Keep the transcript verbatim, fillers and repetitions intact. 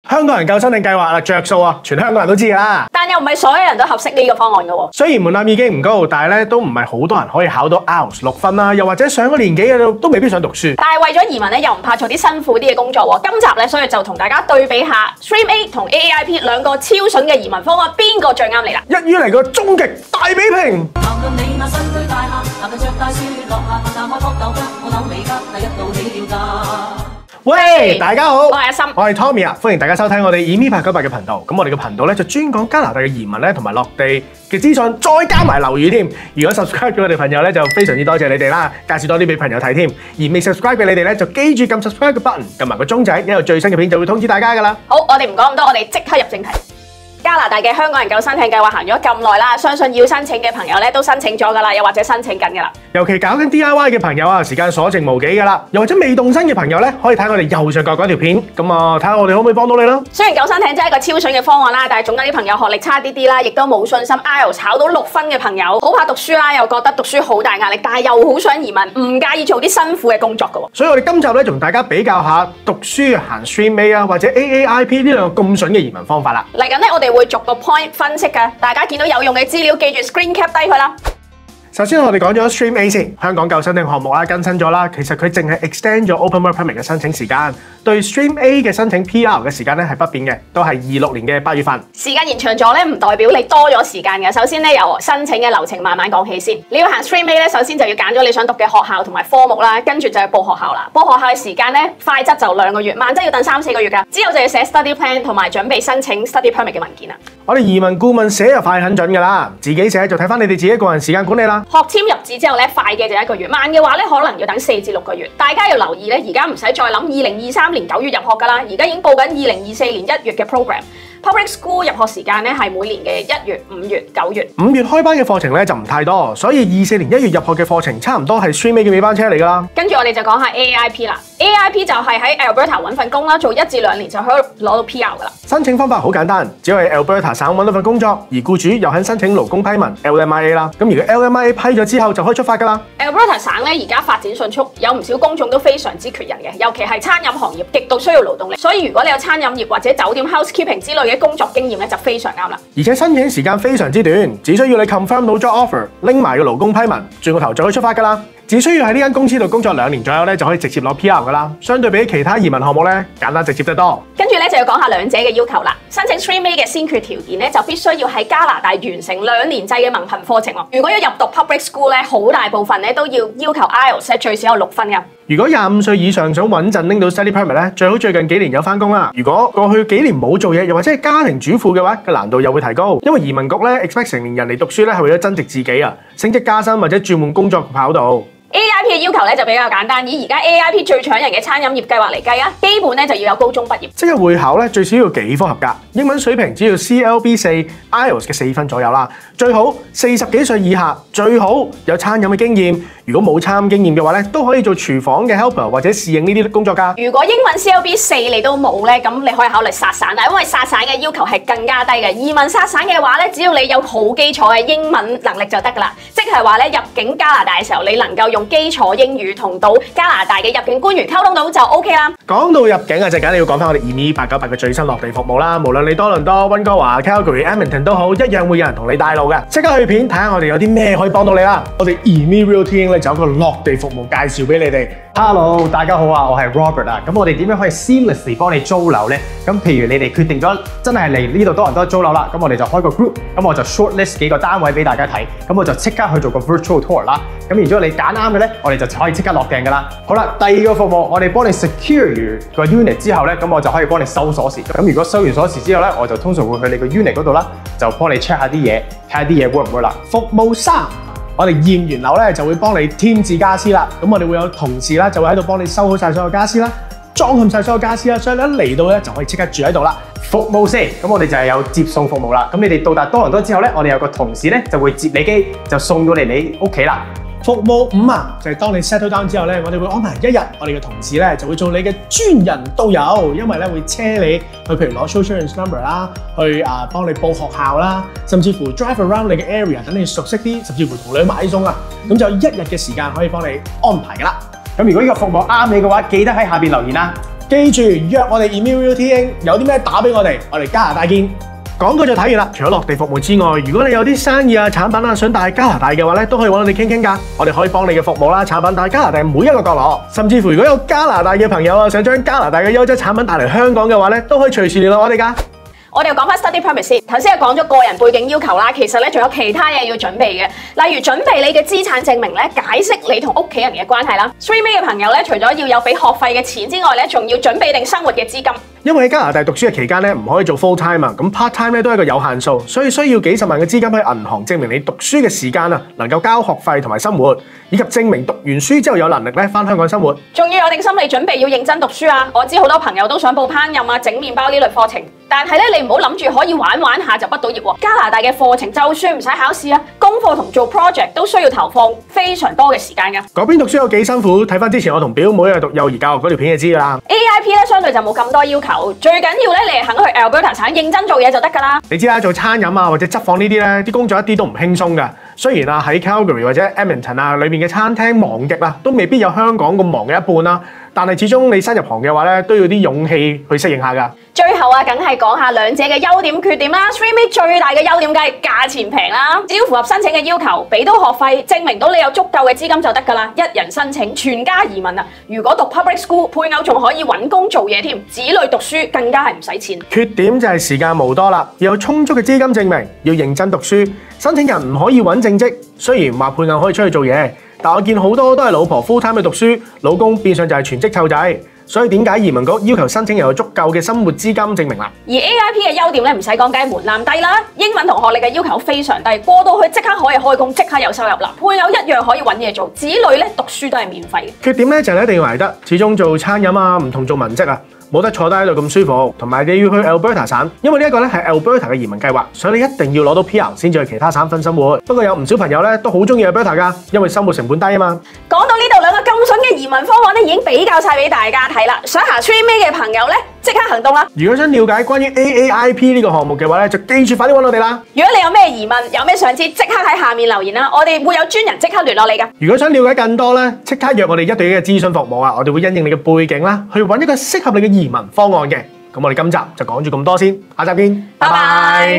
香港人救生艇計劃啊，着數啊，全香港人都知㗎啦。 但又唔係所有人都合適呢個方案㗎喎。 雖然門檻已經唔高，但係咧都唔係好多人可以考到 I E L T S 六分啦，又或者上咗年紀嘅都都未必想讀書。 但係為咗移民咧，又唔怕做啲辛苦啲嘅工作喎。今集咧，所以就同大家對比下 Stream A 同 A A I P 兩個超筍嘅移民方案，邊個最啱你啦？ 一於嚟個終極大比拼。喂，大家好， 我係阿森， 我係 Tommy 啊，歡迎大家收睇我哋 E M I 八九八嘅頻道。咁我哋嘅頻道咧就專講加拿大嘅移民咧同埋落地嘅資訊，再加埋樓宇添。如果 subscribe 咗我哋朋友咧，就非常之多謝你哋啦，介紹多啲俾朋友睇添。而未 subscribe 嘅你哋咧，就記住撳 subscribe 嘅 button，撳埋個鐘仔，一有最新嘅片就會通知大家噶啦。 好，我哋唔講咁多，我哋即刻入正題。加拿大嘅香港人救生艇計劃行咗咁耐啦，相信要申請嘅朋友咧都申請咗噶啦，又或者申請緊噶啦。 尤其搞緊 D I Y 嘅朋友啊，時間所剩無幾噶啦。又或者未動身嘅朋友咧，可以睇我哋右上角嗰條片，咁啊睇下我哋可唔可以幫到你咯。 雖然救生艇真係一個超筍嘅方案啦，但係總有啲朋友學歷差啲啲啦，亦都冇信心 I E L T S 考到六分嘅朋友，好怕讀書啦，又覺得讀書好大壓力，但係又好想移民，唔介意做啲辛苦嘅工作噶喎。 所以我哋今集咧就同大家比較下讀書行 Stream A 啊，或者 A A I P 呢兩個咁筍嘅移民方法啦。 嚟緊咧，我哋會逐個 point分析㗎，大家見到有用嘅資料，記住 screen cap 低佢啦。 首先我哋講咗 Stream A 先，香港救生艇項目啦更新咗啦，其實佢淨係 extend 咗 Open Work Permit 嘅申請時間，對 Stream A 嘅申請 P R 嘅時間咧係不變嘅，都係二六年嘅八月份。時間延長咗咧，唔代表你多咗時間嘅。首先咧，由申請嘅流程慢慢講起先。你要行 Stream A 咧，首先就要揀咗你想讀嘅學校同埋科目啦，跟住就係報學校啦。報學校嘅時間咧，快則就兩個月，慢則要等三四個月㗎。之後就要寫 study plan 同埋準備申請 study permit 嘅文件啦。我哋移民顧問寫就快很準㗎啦，自己寫就睇翻你哋自己個人時間管理啦。學簽入紙之後咧，快嘅就一個月，慢嘅話咧可能要等四至六個月。大家要留意咧，而家唔使再諗二零二三年九月入學㗎啦，而家已經報緊二零二四年一月嘅 program。Public School 入學時間咧係每年嘅一月、五月、九月。五月開班嘅課程咧就唔太多，所以二四年一月入學嘅課程差唔多係 Stream A 嘅尾班車嚟㗎啦。跟住我哋就講下 A A I P 啦。A A I P 就係喺 Alberta 揾份工啦，做一至兩年就可以攞到 P R 㗎啦。申請方法好簡單，只要係 Alberta 省揾到份工作，而僱主又肯申請勞工批文 L M I A 啦。咁如果 L M I A 批咗之後就可以出發㗎啦。Alberta 省咧而家發展迅速，有唔少工種都非常之缺人嘅，尤其係餐飲行業極度需要勞動力。所以如果你有餐飲業或者酒店 housekeeping 之類嘅工作經驗咧，就非常啱啦。而且申請時間非常之短，只需要你 confirm 到 job offer， 拎埋個勞工批文，轉個頭就可以出發㗎啦。只需要喺呢間公司度工作兩年左右咧，就可以直接攞 P R 㗎啦。相對比其他移民項目咧，簡單直接得多。跟住咧就要講下兩者嘅要求啦。申請 Stream A 嘅先決條件咧，就必須要喺加拿大完成兩年制嘅文憑課程喎。如果要入讀 public school 咧，好大部分咧都要要求 I E L T S 最少有六分㗎。如果廿五歲以上想穩陣拎到 study permit 咧，最好最近幾年有返工啦。如果過去幾年冇做嘢，又或者係家庭主婦嘅話，個難度又會提高。因為移民局咧 expect 成年人嚟讀書咧係為咗增值自己啊，升職加薪或者轉換工作跑道。A A I P 嘅要求咧就比較簡單，以而家 A A I P 最搶人嘅餐飲業計劃嚟計啊，基本咧就要有高中畢業。即係會考咧最少要幾科合格，英文水平只要 C L B 四 I E L T S 嘅四分左右啦。最好四十幾歲以下，最好有餐飲嘅經驗。如果冇餐飲經驗嘅話咧，都可以做廚房嘅 helper 或者侍應呢啲工作㗎。如果英文 C L B 四你都冇咧，咁你可以考慮殺散啦，因為殺散嘅要求係更加低嘅。移民殺散嘅話咧，只要你有好基礎嘅英文能力就得㗎啦。即係話咧入境加拿大嘅時候，你能夠用基礎英語同到加拿大嘅入境官員溝通到就 O K 啦。講到入境啊，就梗係要講翻我哋 E M I 八九八嘅最新落地服務啦。無論你多倫多、溫哥華、Calgary、Edmonton 都好，一樣會有人同你帶路嘅。即刻去片睇下我哋有啲咩可以幫到你啦。我哋 E M I Real Team 咧就有個落地服務介紹俾你哋。Hello， 大家好啊，我係 Robert 啊。咁我哋點樣可以 seamlessly 幫你租樓咧？咁譬如你哋決定咗真係嚟呢度多倫多租樓啦，咁我哋就開個 group，咁我就 shortlist 幾個單位俾大家睇，咁我就即刻去做個 virtual tour 啦。咁然之後你揀啱嘅咧，我哋就可以即刻落訂噶啦。好啦，第二個服務，我哋幫你 secure 完個 unit 之後咧，咁我就可以幫你收鎖匙。咁如果收完鎖匙之後咧，我就通常會去你個 unit 嗰度啦，就幫你 check 下啲嘢，睇下啲嘢 work 唔 work 啦。服務三。我哋驗完樓咧，就會幫你添置家私啦。咁我哋會有同事啦，就會喺度幫你收好晒所有家私啦，裝嵌晒所有家私啦。所以你一嚟到咧，就可以即刻住喺度啦。服務四，咁我哋就係有接送服務啦。咁你哋到達多倫多之後咧，我哋有個同事咧就會接你機，就送到嚟你屋企啦。服務五啊，就係當你 settle down 之後咧，我哋會安排一日，我哋嘅同事咧就會做你嘅專人導遊，因為咧會車你去，譬如攞 social insurance number 啦，去啊幫你報學校啦，甚至乎 drive around 你嘅 area， 等你熟悉啲，甚至乎同你買餸啊，咁就一日嘅時間可以幫你安排㗎啦。咁如果呢個服務啱你嘅話，記得喺下邊留言啦。 記住約我哋 Emilio T N， 有啲咩打俾我哋，我哋加拿大見。廣告就睇完啦，除咗落地服務之外，如果你有啲生意啊、產品啊想帶加拿大嘅話咧，都可以揾我哋傾傾㗎。我哋可以幫你嘅服務啦、產品帶加拿大每一個角落，甚至乎如果有加拿大嘅朋友啊，想將加拿大嘅優質產品帶嚟香港嘅話咧，都可以隨時聯絡我哋㗎。 我哋又講翻 study permit 先，頭先係講咗個人背景要求啦，其實咧仲有其他嘢要準備嘅，例如準備你嘅資產證明咧，解釋你同屋企人嘅關係啦。Stream A 嘅朋友咧，除咗要有俾學費嘅錢之外咧，仲要準備定生活嘅資金。 因為喺加拿大讀書嘅期間咧，唔可以做 full time 啊，咁 part time 咧都係一個有限數，所以需要幾十萬嘅資金喺銀行證明你讀書嘅時間啊，能夠交學費同埋生活，以及證明讀完書之後有能力咧翻香港生活。仲要有定心理準備，要認真讀書啊！我知好多朋友都想報烹飪啊、整麵包呢類課程，但係咧你唔好諗住可以玩玩下就畢到業喎。加拿大嘅課程就算唔使考試啊，功課同做 project 都需要投放非常多嘅時間噶。嗰邊讀書有幾辛苦，睇翻之前我同表妹啊讀幼兒教育嗰條片就知啦。A I P 咧相對就冇咁多要求，最緊要咧你係肯去 Alberta 省認真做嘢就得噶啦。你知啦，做餐飲啊或者執房呢啲咧，啲工作一啲都唔輕鬆噶。雖然啊喺 Calgary 或者 Edmonton 啊裏面嘅餐廳忙極啊，都未必有香港咁忙嘅一半啦。但係始終你新入行嘅話咧，都要啲勇氣去適應下㗎。最後啊，梗係講下兩者嘅優點缺點啦。Stream A 最大嘅優點梗係價錢平啦，只要符合申請嘅要求，俾到學費，證明到你有足夠嘅資金就得㗎啦。一人申請，全家移民啊！如果讀 public school， 配偶仲可以揾工做嘢添，子女讀書更加係唔使錢。缺點就係時間無多啦，要有充足嘅資金證明，要認真讀書，申請人唔可以揾正職。雖然話配偶可以出去做嘢，但我見好多都係老婆 full time 去讀書，老公變相就係全職湊仔。所以點解移民局要求申請人有足夠嘅生活資金證明啦？而 A I P 嘅優點咧唔使講，梗係門檻低啦，英文同學歷嘅要求非常低，過到去即刻可以開工，即刻有收入啦。配偶一樣可以揾嘢做，子女咧讀書都係免費嘅。缺點咧就係你一定要捱得，始終做餐飲啊唔同做文職啊。冇得坐低喺度咁舒服，同埋你要去 Alberta 省，因為呢一個咧係 Alberta 嘅移民計劃，所以你一定要攞到 P R 先至去其他省份生活。不過有唔少朋友咧都好中意 Alberta 噶，因為生活成本低啊嘛。講到呢度兩個咁筍嘅移民方案咧，已經比較晒俾大家睇啦。想行 Stream A 嘅朋友咧，即刻行動啦！如果想了解關於 A A I P 呢個項目嘅話咧，就記住快啲揾我哋啦。如果你有咩疑問，有咩想知，即刻喺下面留言啦，我哋會有專人即刻聯絡你噶。如果想了解更多咧，即刻約我哋一對一嘅諮詢服務啊，我哋會因應你嘅背景啦，去揾一個適合你嘅移民方案嘅。咁我哋今集就講住咁多先，下集見，拜拜。